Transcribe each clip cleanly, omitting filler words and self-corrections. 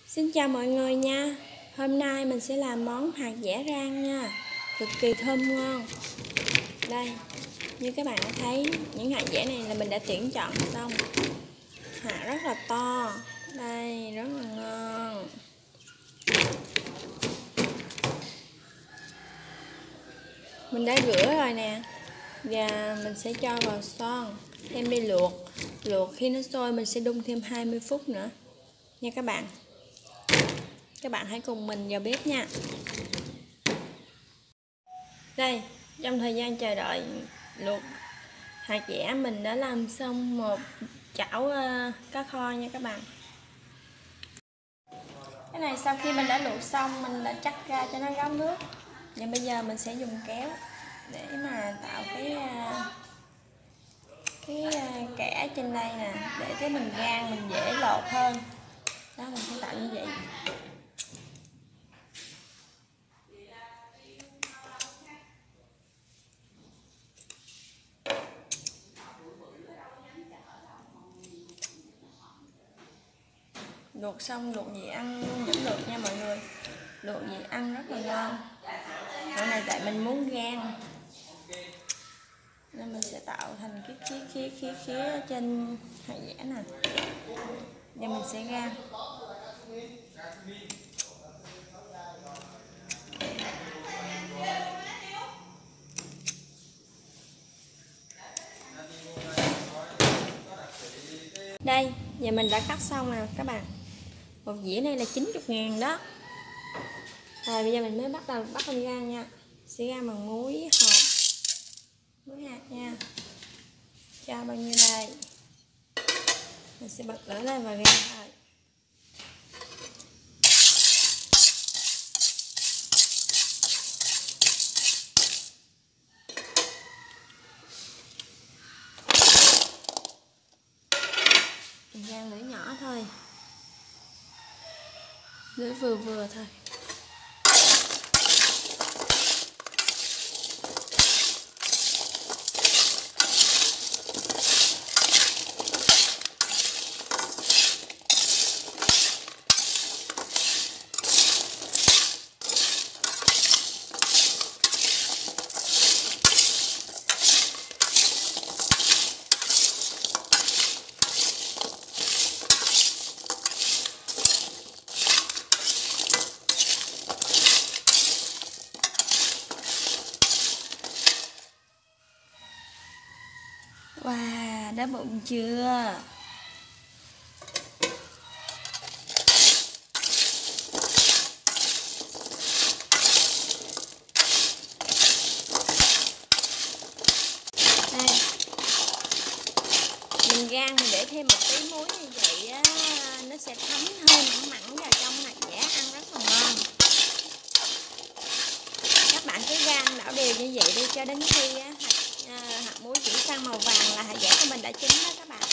Xin chào mọi người nha. Hôm nay mình sẽ làm món hạt dẻ rang nha. Cực kỳ thơm ngon. Đây, như các bạn thấy, những hạt dẻ này là mình đã tuyển chọn xong. Hạt rất là to. Đây, rất là ngon. Mình đã rửa rồi nè. Và mình sẽ cho vào xoong, đem đi luộc. Luộc khi nó sôi mình sẽ đun thêm 20 phút nữa nha các bạn. Các bạn hãy cùng mình vào bếp nha. Đây, trong thời gian chờ đợi luộc hạt dẻ, mình đã làm xong một chảo cá kho nha các bạn. Cái này sau khi mình đã luộc xong, mình đã chắc ra cho nó ráo nước. Và bây giờ mình sẽ dùng kéo để mà tạo cái kẽ trên đây nè, để cái mình rang mình dễ lột hơn. Đó, mình sẽ tạo như vậy. Luộc xong luộc gì ăn luôn vẫn được nha mọi người. Luộc gì ăn rất là ngon. Cái này tại mình muốn rang nên mình sẽ tạo thành cái khía ở trên hạt dẻ nè. Và mình sẽ rang. Đây, giờ mình đã cắt xong nè các bạn. Một dĩa này là 90.000 đó. Rồi bây giờ mình mới bắt đầu rang nha. Sẽ rang bằng muối hột, muối hạt nha. Cho bao nhiêu đây. Mình sẽ bật lửa lên và rang thôi. Mình rang lửa nhỏ thôi. Lửa vừa vừa thôi. Wow, đã bụng chưa? Đây. Mình rang mình để thêm một tí muối như vậy á, nó sẽ thấm hơi mặn mặn vào trong hạt dẻ, ăn rất là ngon. Các bạn cứ rang đảo đều như vậy đi cho đến khi á, hạt muối chuyển sang màu vàng là hạt dẻ của mình đã chín đó các bạn.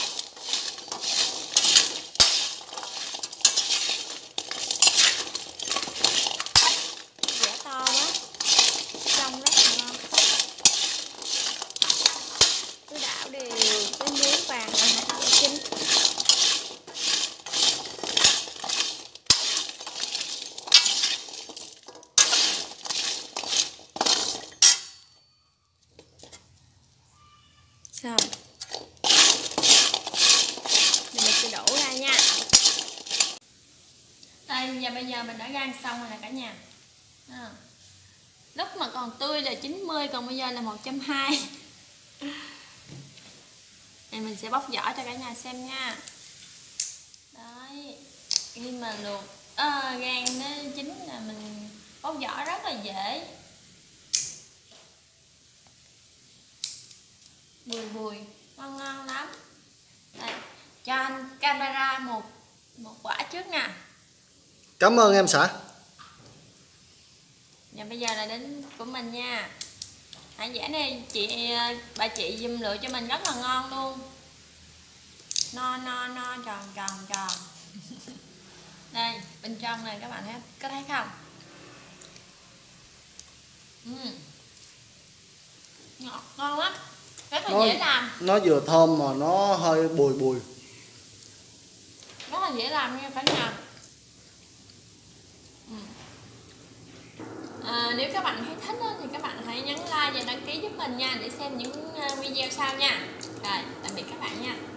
Dẻ to quá, trông rất là ngon. Cứ đảo đều tới muối vàng là hạt dẻ chín. Xong. Thì mình sẽ đổ ra nha. Đây, và bây giờ mình đã rang xong rồi nè cả nhà. Lúc mà còn tươi là 90, còn bây giờ là 120. Này mình sẽ bóc vỏ cho cả nhà xem nha. Đấy, khi mà luộc rang nó chín là mình bóc vỏ rất là dễ. Bùi bùi, ngon ngon lắm. Đây, cho anh camera một quả trước nè. Cảm ơn em xã. Và bây giờ là đến của mình nha. Hạt dẻ này bà chị dùm lựa cho mình rất là ngon luôn. No tròn. Đây, bên trong này các bạn có thấy không? Ngọt, ngon lắm. Rất là dễ làm. Nó vừa thơm mà nó hơi bùi. Rất là dễ làm nha cả nhà. Nếu các bạn thấy thích thì các bạn hãy nhấn like và đăng ký giúp mình nha, để xem những video sau nha. Rồi, tạm biệt các bạn nha.